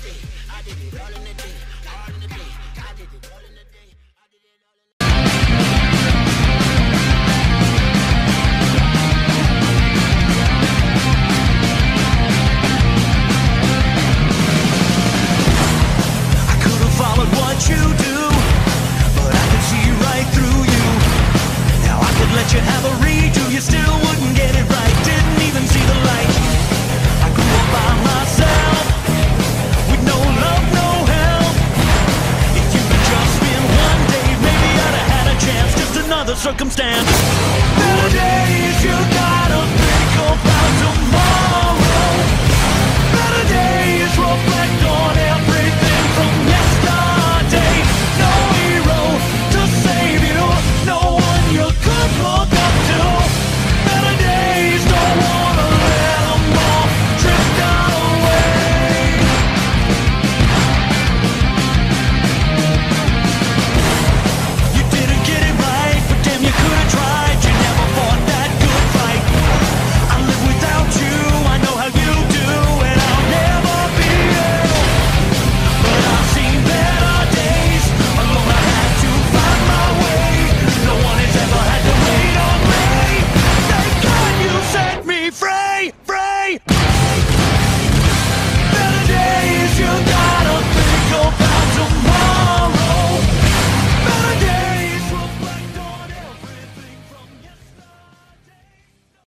day. I did it all in a day, all in a day. I did it all in a day.